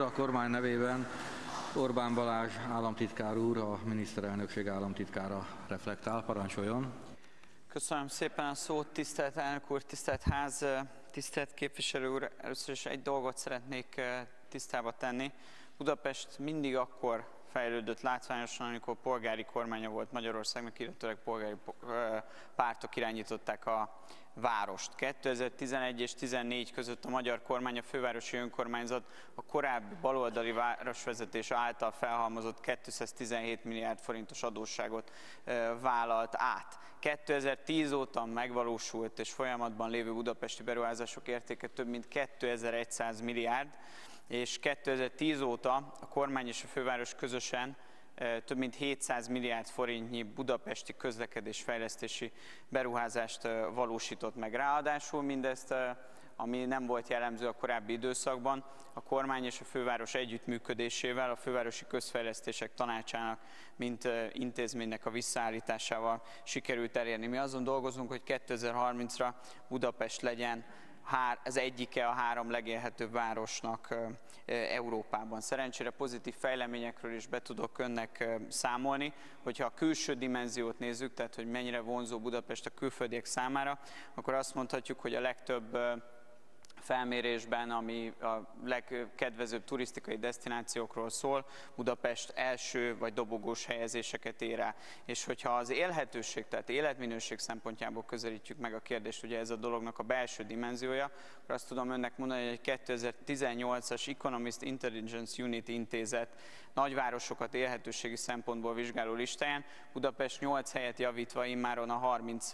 A kormány nevében Orbán Balázs államtitkár úr, a miniszterelnökség államtitkára reflektál. Parancsoljon! Köszönöm szépen a szót, tisztelt elnök úr, tisztelt ház, tisztelt képviselő úr! Először is egy dolgot szeretnék tisztába tenni. Budapest mindig akkor fejlődött látványosan, amikor polgári kormánya volt Magyarországnak, illetőleg polgári pártok irányították a várost. 2011 és 2014 között a magyar kormány, a fővárosi önkormányzat a korábbi baloldali városvezetés által felhalmozott 217 milliárd forintos adósságot vállalt át. 2010 óta megvalósult és folyamatban lévő budapesti beruházások értéke több mint 2100 milliárd, és 2010 óta a kormány és a főváros közösen több mint 700 milliárd forintnyi budapesti közlekedésfejlesztési beruházást valósított meg. Ráadásul mindezt, ami nem volt jellemző a korábbi időszakban, a kormány és a főváros együttműködésével, a Fővárosi Közfejlesztések Tanácsának, mint intézménynek a visszaállításával sikerült elérni. Mi azon dolgozunk, hogy 2030-ra Budapest legyen az egyike a 3 legélhetőbb városnak Európában. Szerencsére pozitív fejleményekről is be tudok önnek számolni, hogyha a külső dimenziót nézzük, tehát hogy mennyire vonzó Budapest a külföldiek számára, akkor azt mondhatjuk, hogy a legtöbb felmérésben, ami a legkedvezőbb turisztikai desztinációkról szól, Budapest első vagy dobogós helyezéseket ér el. És hogyha az élhetőség, tehát életminőség szempontjából közelítjük meg a kérdést, ugye ez a dolognak a belső dimenziója, akkor azt tudom önnek mondani, hogy egy 2018-as Economist Intelligence Unit intézet nagyvárosokat élhetőségi szempontból vizsgáló listáján Budapest 8 helyet javítva immáron a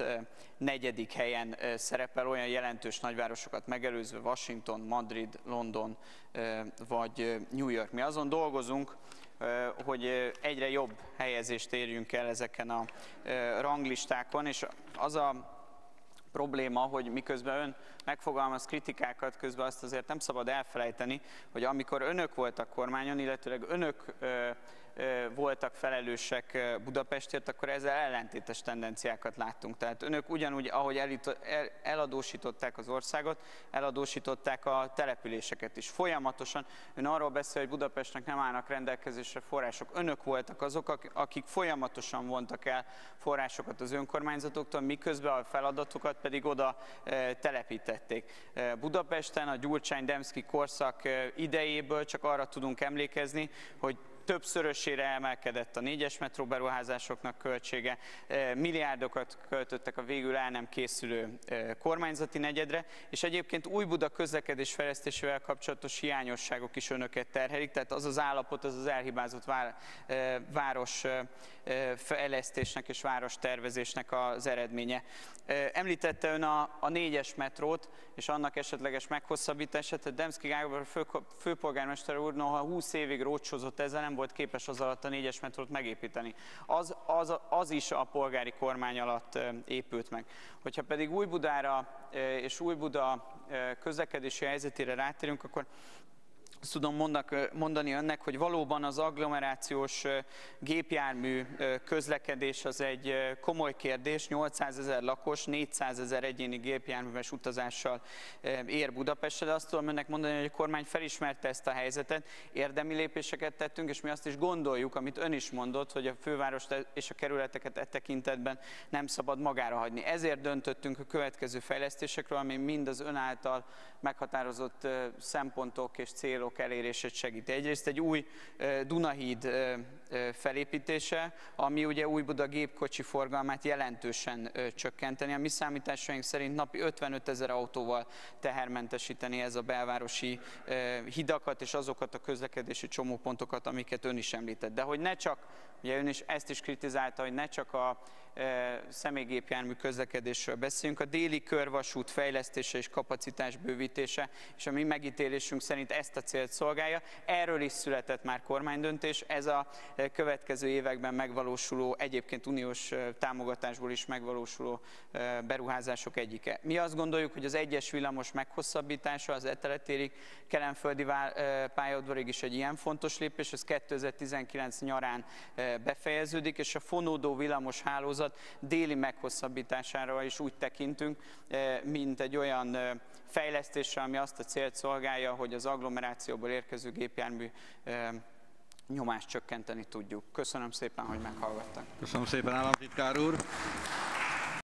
34. helyen szerepel, olyan jelentős nagyvárosokat megelőzve, Washington, Madrid, London vagy New York. Mi azon dolgozunk, hogy egyre jobb helyezést érjünk el ezeken a ranglistákon, és az a probléma, hogy miközben ön megfogalmaz kritikákat, közben azt azért nem szabad elfelejteni, hogy amikor önök voltak kormányon, illetőleg önök voltak felelősek Budapestért, akkor ezzel ellentétes tendenciákat láttunk. Tehát önök ugyanúgy, ahogy eladósították az országot, eladósították a településeket is. Folyamatosan ön arról beszél, hogy Budapestnek nem állnak rendelkezésre források. Önök voltak azok, akik folyamatosan vontak el forrásokat az önkormányzatoktól, miközben a feladatokat pedig oda telepítették. Budapesten a Gyurcsány-Demszky korszak idejéből csak arra tudunk emlékezni, hogy többszörösére emelkedett a 4-es metró beruházásoknak költsége, milliárdokat költöttek a végül el nem készülő kormányzati negyedre, és egyébként Újbuda közlekedés fejlesztésével kapcsolatos hiányosságok is önöket terhelik, tehát az az állapot, az az elhibázott városfejlesztésnek és várostervezésnek az eredménye. Említette ön a 4-es metrót és annak esetleges meghosszabbítását, tehát Demszky Gábor főpolgármester úr, noha 20 évig rócsózott ezzel, nem volt képes az alatt a 4-es metrót megépíteni. Az is a polgári kormány alatt épült meg. Hogyha pedig Újbudára és Újbuda közlekedési helyzetére rátérünk, akkor azt tudom mondani önnek, hogy valóban az agglomerációs gépjármű közlekedés az egy komoly kérdés. 800 000 lakos, 400 000 egyéni gépjárműves utazással ér Budapestre, de azt tudom önnek mondani, hogy a kormány felismerte ezt a helyzetet, érdemi lépéseket tettünk, és mi azt is gondoljuk, amit ön is mondott, hogy a fővárost és a kerületeket tekintetben nem szabad magára hagyni. Ezért döntöttünk a következő fejlesztésekről, ami mind az ön által meghatározott szempontok és célok elérését segíti. Egyrészt egy új Dunahíd felépítése, ami ugye Újbuda gépkocsi forgalmát jelentősen csökkenteni. A mi számításaink szerint napi 55 000 autóval tehermentesíteni ez a belvárosi hidakat és azokat a közlekedési csomópontokat, amiket ön is említett. De hogy ne csak, ugye ön is ezt is kritizálta, hogy ne csak a személygépjármű közlekedésről beszéljünk, a déli körvasút fejlesztése és kapacitásbővítése, és a mi megítélésünk szerint ezt a célt szolgálja. Erről is született már kormánydöntés, ez a következő években megvalósuló, egyébként uniós támogatásból is megvalósuló beruházások egyike. Mi azt gondoljuk, hogy az 1-es villamos meghosszabbítása az Eteletérig, Kelenföldi pályaudvarig is egy ilyen fontos lépés, ez 2019 nyarán befejeződik, és a fonódó villamos hálózat hálózat déli meghosszabbítására is úgy tekintünk, mint egy olyan fejlesztésre, ami azt a célt szolgálja, hogy az agglomerációból érkező gépjármű nyomást csökkenteni tudjuk. Köszönöm szépen, hogy meghallgattak. Köszönöm szépen, államtitkár úr!